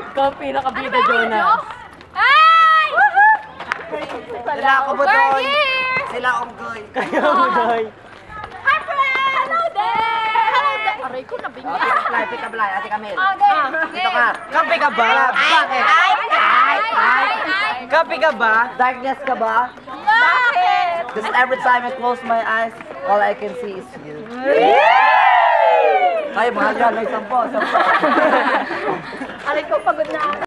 Ikaw ang pinakabida, Jonas. Ay! Sila ako butoy. Sila onggoy. Kayo, Budoy. Hi, friend! Hello there! Hello there! Aray ko, nabingit. Pick up line, Ate Camille. Okay. Dito ka. Kampi ka ba? Bakit? Kampi ka ba? Darkness ka ba? Bakit? Because every time I close my eyes, all I can see is you. Ay, mahal yan. May 10. Aray ko, pagod na ako.